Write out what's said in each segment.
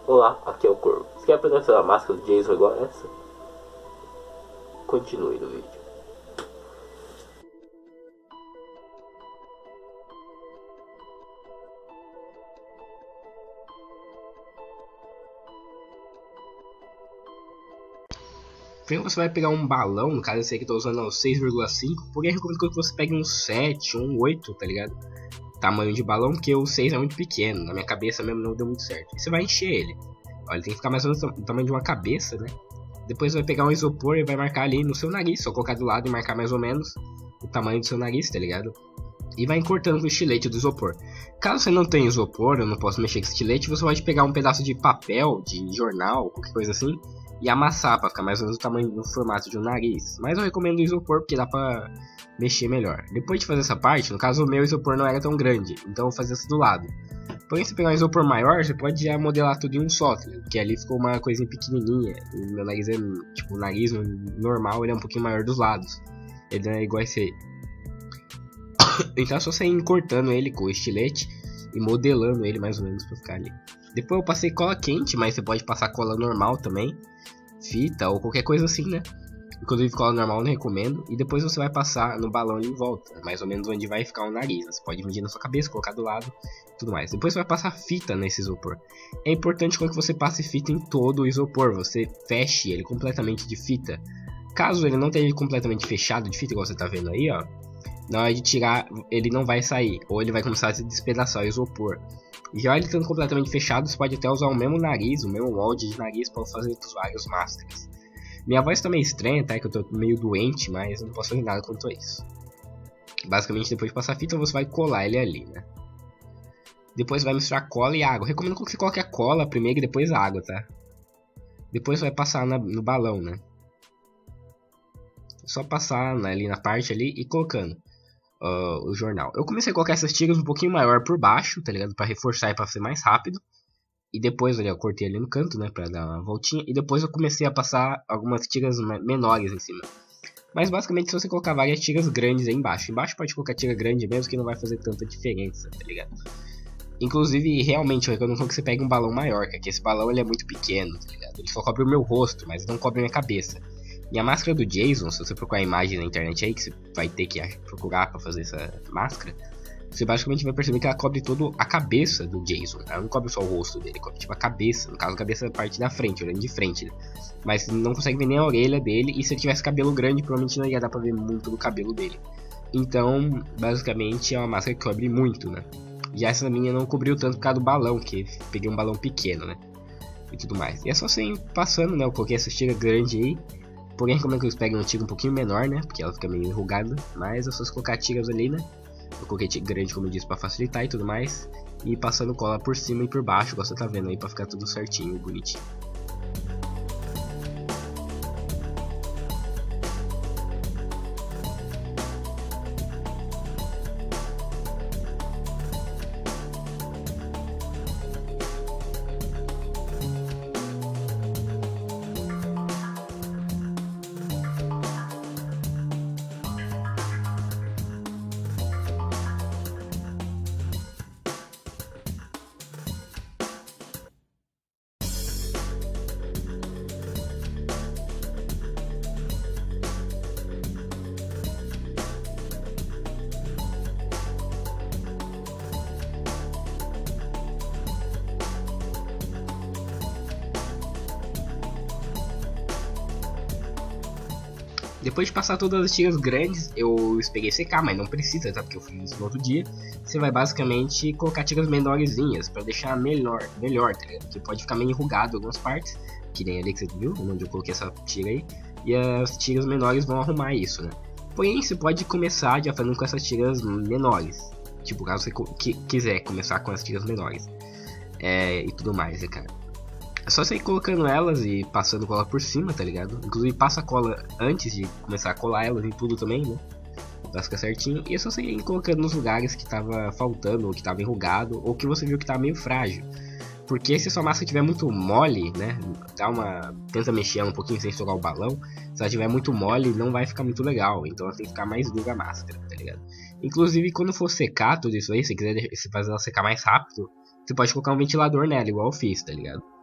Olá, aqui é o Corvo. Você quer aprender a fazer uma máscara do Jason igual a essa? Continue no vídeo. Primeiro você vai pegar um balão, no caso esse aqui eu tô usando 6,5, porém eu recomendo que você pegue um 7 ou um 8, tá ligado? Tamanho de balão, porque o 6 é muito pequeno, na minha cabeça mesmo não deu muito certo. E você vai encher ele. Olha, ele tem que ficar mais ou menos do tamanho de uma cabeça, né? Depois você vai pegar um isopor e vai marcar ali no seu nariz, só colocar do lado e marcar mais ou menos o tamanho do seu nariz, tá ligado? E vai encortando com o estilete do isopor. Caso você não tenha isopor, eu não posso mexer com estilete, você pode pegar um pedaço de papel, de jornal, qualquer coisa assim, e amassar para ficar mais ou menos o tamanho do formato de um nariz. Mas eu recomendo o isopor porque dá pra mexer melhor. Depois de fazer essa parte, no caso o meu isopor não era tão grande, então eu vou fazer isso do lado. Porém, se pegar um isopor maior, você pode já modelar tudo em um só, porque ali ficou uma coisinha pequenininha. E meu nariz é, tipo, o nariz normal, ele é um pouquinho maior dos lados. Ele não é igual a esse aí. Então é só você ir cortando ele com o estilete e modelando ele mais ou menos pra ficar ali. Depois eu passei cola quente, mas você pode passar cola normal também, fita ou qualquer coisa assim, né? Inclusive cola normal eu não recomendo. E depois você vai passar no balão em volta, mais ou menos onde vai ficar o nariz. Você pode medir na sua cabeça, colocar do lado e tudo mais. Depois você vai passar fita nesse isopor. É importante que você passe fita em todo o isopor, você feche ele completamente de fita. Caso ele não esteja completamente fechado de fita, igual você tá vendo aí, ó, na hora de tirar ele não vai sair, ou ele vai começar a se despedaçar o isopor. Já ele estando completamente fechado, você pode até usar o mesmo nariz, o mesmo molde de nariz para fazer várias máscaras. Minha voz tá meio estranha, tá? Que eu tô meio doente, mas eu não posso fazer nada quanto a isso. Basicamente, depois de passar a fita, você vai colar ele ali, né? Depois vai misturar cola e água. Recomendo que você coloque a cola primeiro e depois a água, tá? Depois vai passar no balão, né? É só passar ali na parte ali e colocando o jornal. Eu comecei a colocar essas tiras um pouquinho maior por baixo, tá ligado? Pra reforçar e pra ser mais rápido. E depois, olha, eu cortei ali no canto, né, pra dar uma voltinha. E depois eu comecei a passar algumas tiras menores em cima. Mas basicamente, se você colocar várias tiras grandes aí embaixo. Embaixo pode colocar tira grande mesmo, que não vai fazer tanta diferença, tá ligado? Inclusive, realmente, eu recomendo que você pegue um balão maior, que esse balão ele é muito pequeno, tá ligado? Ele só cobre o meu rosto, mas não cobre a minha cabeça. E a máscara do Jason, se você procurar a imagem na internet aí, que você vai ter que procurar pra fazer essa máscara, você basicamente vai perceber que ela cobre toda a cabeça do Jason. Ela não cobre só o rosto dele, cobre tipo a cabeça. No caso, a cabeça é a parte da frente, olhando de frente, né? Mas não consegue ver nem a orelha dele. E se ele tivesse cabelo grande, provavelmente não ia dar pra ver muito do cabelo dele. Então, basicamente, é uma máscara que cobre muito, né? Já essa minha não cobriu tanto por causa do balão, que peguei um balão pequeno, né? E tudo mais. E é só você ir passando, né? Eu coloquei essa tira grande aí. Porém, recomendo que eles peguem uma tira um pouquinho menor, né? Porque ela fica meio enrugada. Mas é só você colocar tiras ali, né? Eu coloquei grande, como eu disse, pra facilitar e tudo mais. E passando cola por cima e por baixo, igual você tá vendo aí, pra ficar tudo certinho e bonitinho. Depois de passar todas as tiras grandes, eu esperei secar, mas não precisa, tá? Porque eu fiz isso no outro dia. Você vai basicamente colocar tiras menorzinhas pra deixar melhor, tá ligado? Porque pode ficar meio enrugado em algumas partes, que nem ali que você viu, onde eu coloquei essa tira aí. E as tiras menores vão arrumar isso, né? Porém, você pode começar já fazendo com essas tiras menores. Tipo, caso você quiser começar com as tiras menores. E tudo mais, né, cara? É só você ir colocando elas e passando cola por cima, tá ligado? Inclusive passa cola antes de começar a colar elas em tudo também, né? Pra ficar certinho. E é só você ir colocando nos lugares que tava faltando, ou que tava enrugado, ou que você viu que tava meio frágil. Porque se a sua massa estiver muito mole, né? Tenta mexer ela um pouquinho sem estourar o balão. Se ela estiver muito mole, não vai ficar muito legal. Então ela tem que ficar mais dura a máscara, tá ligado? Inclusive quando for secar tudo isso aí, se quiser fazer ela secar mais rápido, você pode colocar um ventilador nela, igual eu fiz, tá ligado?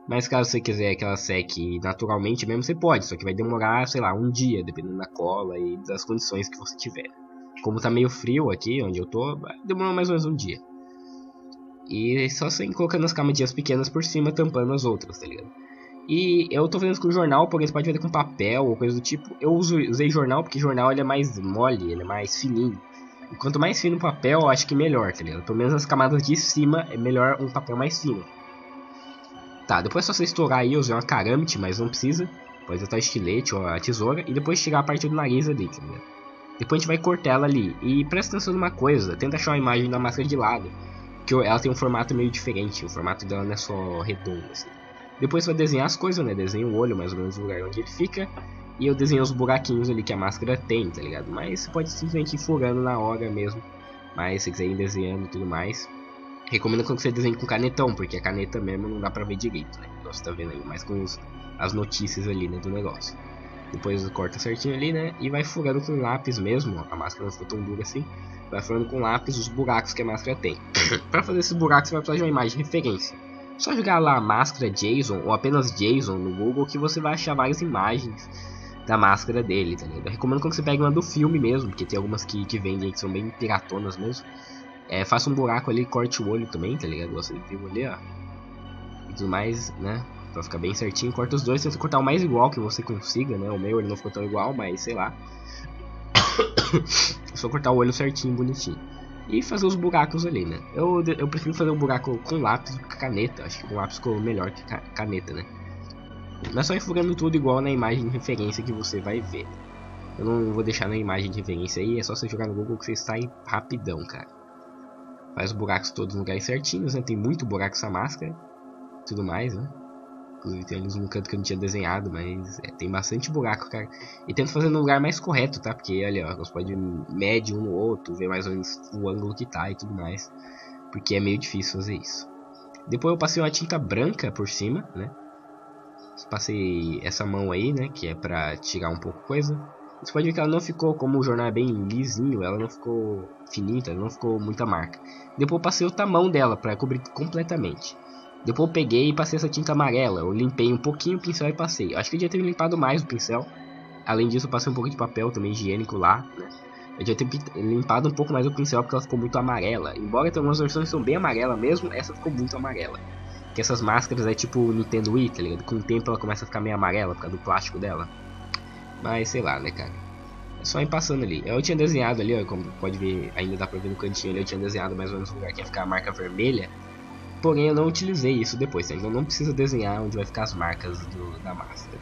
Mas caso você quiser que ela seque naturalmente mesmo, você pode. Só que vai demorar, sei lá, um dia, dependendo da cola e das condições que você tiver. Como tá meio frio aqui, onde eu tô, demorou mais ou menos um dia. E só você colocando as camadas pequenas por cima, tampando as outras, tá ligado? E eu tô fazendo isso com jornal, porém você pode fazer com papel ou coisa do tipo. Eu usei jornal porque jornal ele é mais mole, ele é mais fininho. E quanto mais fino o papel, eu acho que melhor, tá ligado? Pelo menos as camadas de cima é melhor um papel mais fino. Tá, depois é só você estourar aí, eu usei uma caramite, mas não precisa. Pode usar o estilete ou a tesoura e depois tirar a parte do nariz ali, tá ligado? Depois a gente vai cortar ela ali. E presta atenção numa coisa, tenta achar uma imagem da máscara de lado. Que ela tem um formato meio diferente, o formato dela não é só redondo, assim. Depois você vai desenhar as coisas, né? Desenha o olho, mais ou menos o lugar onde ele fica. E eu desenho os buraquinhos ali que a máscara tem, tá ligado? Mas você pode simplesmente ir furando na hora mesmo. Mas se quiser ir desenhando e tudo mais, recomendo que você desenhe com canetão, porque a caneta mesmo não dá pra ver direito, né? Então você tá vendo aí mais com as notícias ali, né, do negócio. Depois corta certinho ali, né? E vai furando com lápis mesmo. A máscara não ficou tão dura assim. Vai furando com lápis os buracos que a máscara tem. Pra fazer esses buracos você vai precisar de uma imagem de referência. Só jogar lá máscara Jason ou apenas Jason no Google que você vai achar várias imagens da máscara dele, tá ligado? Eu recomendo que você pegue uma do filme mesmo, porque tem algumas que vendem aí que são bem piratonas mesmo. Faça um buraco ali e corte o olho também, tá ligado? Você viu ali, ó. E tudo mais, né? Pra ficar bem certinho. Corta os dois, tenta cortar o mais igual que você consiga, né? O meu ele não ficou tão igual, mas sei lá. É só cortar o olho certinho, bonitinho. E fazer os buracos ali, né? Eu prefiro fazer um buraco com lápis do que caneta. Acho que com lápis ficou melhor que caneta, né? Não é só ir furando tudo igual na imagem de referência que você vai ver. Eu não vou deixar na imagem de referência aí. É só você jogar no Google que você sai rapidão, cara. Faz os buracos todos no lugar certinhos, né? Tem muito buraco essa máscara. Tudo mais, né? Inclusive tem ali um canto que eu não tinha desenhado, mas tem bastante buraco, cara. E tento fazer no lugar mais correto, tá? Porque, olha, ó, você pode medir um no outro, ver mais ou menos o ângulo que tá e tudo mais. Porque é meio difícil fazer isso. Depois eu passei uma tinta branca por cima, né? Passei essa mão aí, né? Que é pra tirar um pouco coisa. Você pode ver que ela não ficou, como o jornal é bem lisinho, ela não ficou finita, não ficou muita marca. Depois eu passei outra mão dela pra cobrir completamente. Depois eu peguei e passei essa tinta amarela. Eu limpei um pouquinho o pincel e passei. Eu acho que eu devia ter limpado mais o pincel. Além disso eu passei um pouco de papel também higiênico lá, né? Eu devia ter limpado um pouco mais o pincel porque ela ficou muito amarela. Embora tenha algumas versões que são bem amarelas mesmo, essa ficou muito amarela. Que essas máscaras é tipo Nintendo Wii, tá ligado? Com o tempo ela começa a ficar meio amarela por causa do plástico dela. Mas sei lá, né, cara? É só ir passando ali. Eu tinha desenhado ali, ó, como pode ver, ainda dá pra ver no cantinho ali, eu tinha desenhado mais ou menos o lugar que ia ficar a marca vermelha. Porém eu não utilizei isso depois, tá? Então não precisa desenhar onde vai ficar as marcas da máscara.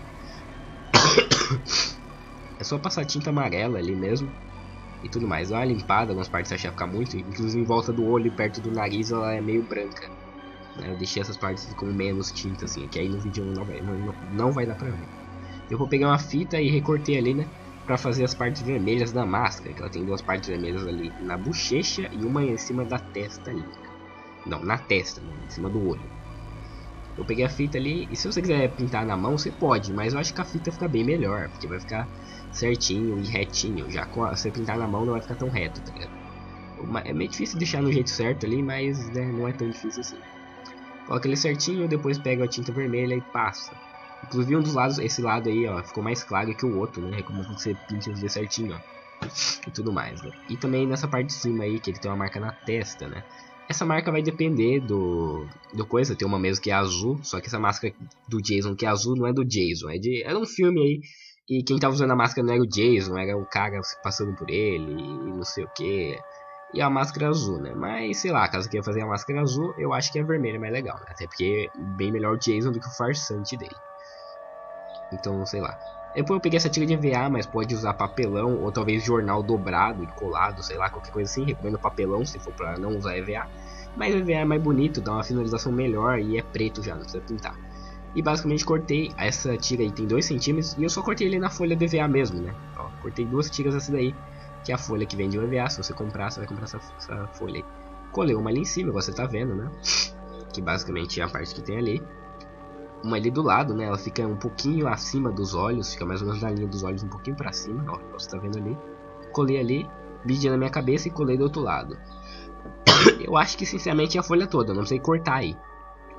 É só passar tinta amarela ali mesmo. E tudo mais. Dá uma limpada, algumas partes você achar ficar muito. Inclusive em volta do olho e perto do nariz ela é meio branca. Eu deixei essas partes com menos tinta assim, que aí no vídeo não vai dar pra ver. Eu vou pegar uma fita e recortei ali, né? Pra fazer as partes vermelhas da máscara. Que ela tem duas partes vermelhas ali na bochecha e uma em cima da testa ali. Não, na testa, né, em cima do olho. Eu peguei a fita ali, e se você quiser pintar na mão, você pode, mas eu acho que a fita fica bem melhor, porque vai ficar certinho e retinho. Já se você pintar na mão não vai ficar tão reto, tá ligado? É meio difícil deixar no jeito certo ali, mas né, não é tão difícil assim. Coloca ele certinho, depois pega a tinta vermelha e passa. Inclusive um dos lados, esse lado aí, ó, ficou mais claro que o outro, né? Recomendo que você pinte os dois certinho, ó. E tudo mais, né? E também nessa parte de cima aí, que ele tem uma marca na testa, né? Essa marca vai depender do coisa, tem uma mesmo que é azul, só que essa máscara do Jason que é azul não é do Jason, era um filme aí, e quem tava usando a máscara não era o Jason, era o cara passando por ele, e não sei o que, e a máscara azul, né, mas sei lá, caso queira fazer a máscara azul, eu acho que a vermelha é mais legal, né? Até porque é bem melhor o Jason do que o farsante dele, então sei lá. Depois eu peguei essa tira de EVA, mas pode usar papelão ou talvez jornal dobrado e colado, sei lá, qualquer coisa assim. Recomendo papelão se for pra não usar EVA. Mas o EVA é mais bonito, dá uma finalização melhor e é preto já, não precisa pintar. E basicamente cortei, essa tira aí tem 2 centímetros e eu só cortei ele na folha do EVA mesmo, né? Ó, cortei 2 tiras dessa daí, que é a folha que vende o EVA. Se você comprar, você vai comprar essa folha aí. Colei uma ali em cima, igual você tá vendo, né? Que basicamente é a parte que tem ali. Uma ali do lado, né? Ela fica um pouquinho acima dos olhos, fica mais ou menos na linha dos olhos, um pouquinho pra cima, ó, você tá vendo ali. Colei ali, medi na minha cabeça e colei do outro lado. Eu acho que sinceramente é a folha toda, eu não sei cortar aí.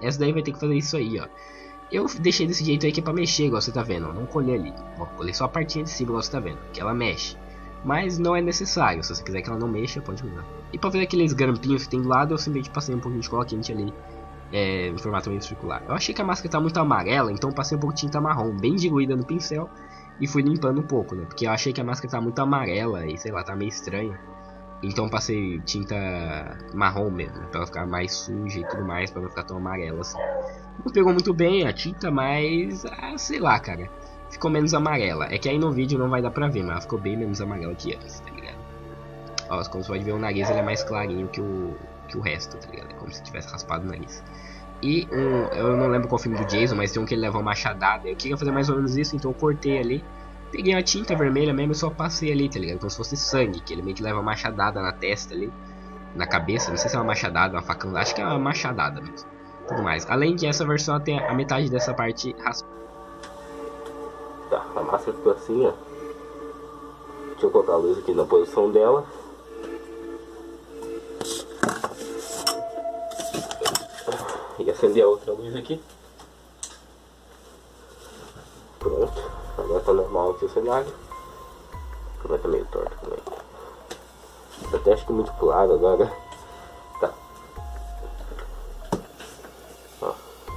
essa daí vai ter que fazer isso aí, ó. Eu deixei desse jeito aí que é pra mexer, igual você tá vendo, ó. Não colei ali, vou colher só a partinha de cima, igual você tá vendo, que ela mexe. Mas não é necessário, se você quiser que ela não mexa, pode mudar. E pra fazer aqueles grampinhos que tem do lado, eu simplesmente passei um pouquinho de cola quente ali, em formato meio circular. Eu achei que a máscara tá muito amarela, então passei um pouco de tinta marrom, bem diluída no pincel, e fui limpando um pouco, né? Porque eu achei que a máscara tá muito amarela e, sei lá, tá meio estranha. Então passei tinta marrom mesmo, pra ela ficar mais suja e tudo mais, pra não ficar tão amarela assim. Não pegou muito bem a tinta, mas, sei lá, cara. Ficou menos amarela. É que aí no vídeo não vai dar pra ver, mas ela ficou bem menos amarela que antes, tá ligado? Ó, como você pode ver, o nariz ele é mais clarinho que o resto, tá ligado? É como se tivesse raspado o nariz. E eu não lembro qual filme do Jason, mas tem um que ele leva uma machadada. Eu queria fazer mais ou menos isso, então eu cortei ali. Peguei a tinta vermelha mesmo e só passei ali, tá ligado? Como se fosse sangue, que ele meio que leva uma machadada na testa ali. Na cabeça, não sei se é uma machadada, uma facão, acho que é uma machadada mesmo. Tudo mais. Além que essa versão tem a metade dessa parte raspada. Tá, a máscara ficou assim, ó. Deixa eu colocar a luz aqui na posição dela. E acender a outra luz aqui. Pronto. Agora tá normal aqui o cenário. Agora tá meio torto também. Até acho que muito claro agora. Tá. Ó.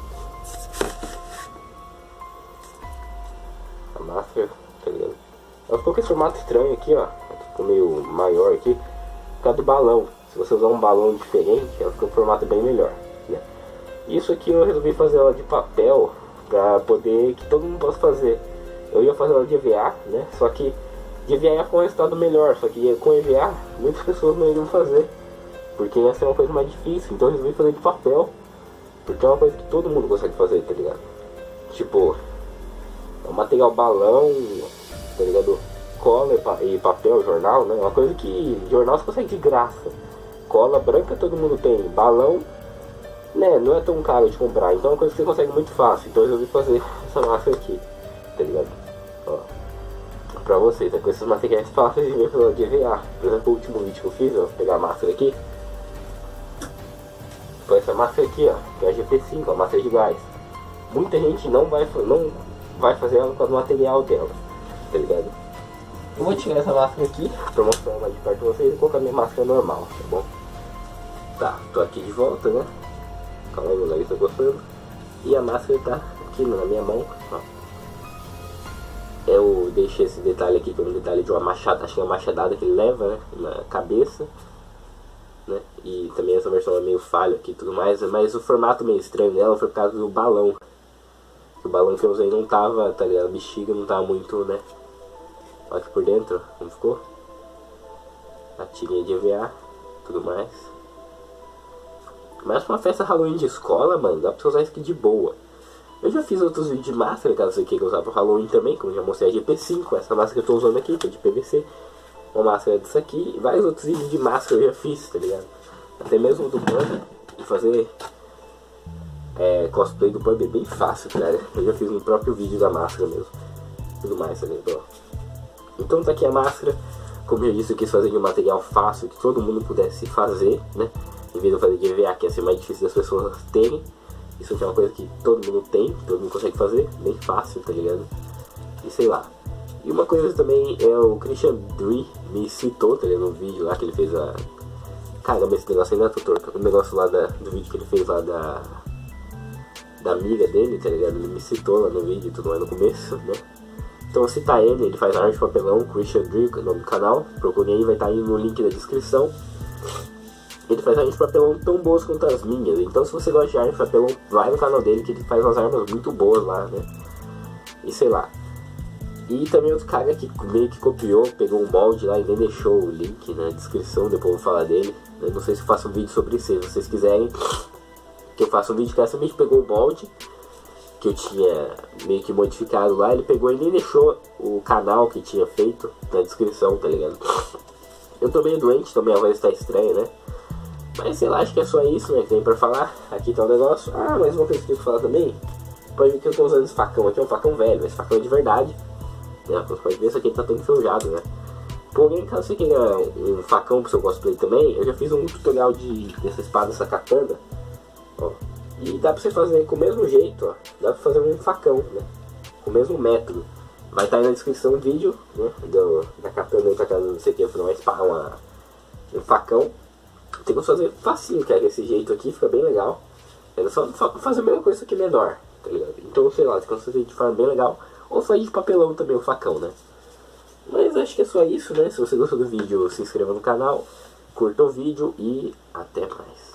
A máscara, tá ligado? Ela ficou com esse formato estranho aqui, ó. Ela ficou meio maior aqui. Por causa do balão. Se você usar um balão diferente, ela fica com um formato bem melhor, né? Isso aqui eu resolvi fazer ela de papel pra poder que todo mundo possa fazer. Eu ia fazer ela de EVA, né? Só que de EVA ia com um resultado melhor. Só que com EVA muitas pessoas não iriam fazer, porque ia ser uma coisa mais difícil. Então eu resolvi fazer de papel, porque é uma coisa que todo mundo consegue fazer, tá ligado? Tipo, é um material balão, tá ligado? Cola e papel, jornal, né? É uma coisa que jornal você consegue de graça. Cola branca todo mundo tem. Balão, né? Não é tão caro de comprar. Então é uma coisa que você consegue muito fácil. Então eu resolvi fazer essa máscara aqui, tá ligado? Ó, pra vocês, com esses materiais fáceis de ver pela de EVA. Por exemplo, o último vídeo que eu fiz, eu vou pegar a máscara aqui. Foi essa máscara aqui, ó, que é a GP5, a máscara de gás. Muita gente não vai fazer ela com o material dela, tá ligado? Eu vou tirar essa máscara aqui pra mostrar ela de perto pra vocês e colocar minha máscara normal, tá bom? Tá, tô aqui de volta, né? Calma aí, meu nariz tá gostando. E a máscara tá aqui na minha mão, ó. Eu deixei esse detalhe aqui, que é um detalhe de uma machada, acho que é uma machadada que ele leva, né, na cabeça, né? E também essa versão é meio falha aqui e tudo mais, mas o formato meio estranho dela foi por causa do balão. O balão que eu usei não tava, tá ligado? A bexiga não tava muito, né? Olha aqui por dentro, como ficou. A tirinha de EVA, tudo mais. Mas pra uma festa Halloween de escola, mano, dá pra você usar isso aqui de boa. Eu já fiz outros vídeos de máscara, caso você queira usar pro Halloween também, como eu já mostrei a GP5, essa máscara que eu tô usando aqui, que é de PVC. Uma máscara disso aqui, e vários outros vídeos de máscara eu já fiz, tá ligado? Até mesmo do Bambi, e fazer cosplay do Bambi é bem fácil, cara. Eu já fiz no próprio vídeo da máscara mesmo. Tudo mais, tá ligado? Então tá aqui a máscara. Como eu disse, eu quis fazer de um material fácil, que todo mundo pudesse fazer, né? Em vez de eu fazer de EVA, que ia ser mais difícil das pessoas terem. Isso aqui é uma coisa que todo mundo tem, todo mundo consegue fazer, bem fácil, tá ligado? E sei lá. E uma coisa também é o Christian Dre me citou, tá ligado? No vídeo lá que ele fez a... Caramba, esse negócio ainda tá torto. O negócio lá do vídeo que ele fez lá da amiga dele, tá ligado? Ele me citou lá no vídeo e tudo mais no começo, né? Então eu citar ele faz arte de papelão, Christian Dre, é o nome do canal. Procurem aí, vai estar aí no link da descrição. Ele faz arte de papelão tão boas quanto as minhas. Então se você gosta de arte de papelão, vai no canal dele que ele faz umas armas muito boas lá, né? E sei lá. E também outro cara que meio que copiou, pegou um molde lá e nem deixou o link na descrição, depois eu vou falar dele. Eu não sei se eu faço um vídeo sobre isso, se vocês quiserem que eu faça um vídeo, que essa vez pegou o molde que eu tinha meio que modificado lá, ele pegou e nem deixou o canal que tinha feito na descrição, tá ligado? Eu tô meio doente, então minha voz tá estranha, né? Mas sei lá, acho que é só isso, né, que tem pra falar. Aqui tá o negócio. Ah, mas uma coisa que eu tenho que falar também. Pode ver que eu tô usando esse facão aqui, é um facão velho, esse facão é de verdade, né? Você pode ver, isso aqui tá todo enferrujado, né? Porém, caso você queira um facão pro seu cosplay também, eu já fiz um tutorial dessa espada, essa katana. Ó, E dá pra você fazer com o mesmo jeito, ó. Dá pra fazer um facão, né? Com o mesmo método. Vai estar aí na descrição o vídeo, né? Da katana aí pra caso você queira fazer um facão. Tem como fazer facinho, cara, desse jeito aqui, fica bem legal. É só fazer a mesma coisa, só que menor, tá ligado? Então, sei lá, você consegue fazer de forma bem legal. Ou fazer de papelão também, o facão, né? Mas acho que é só isso, né? Se você gostou do vídeo, se inscreva no canal, curta o vídeo e até mais.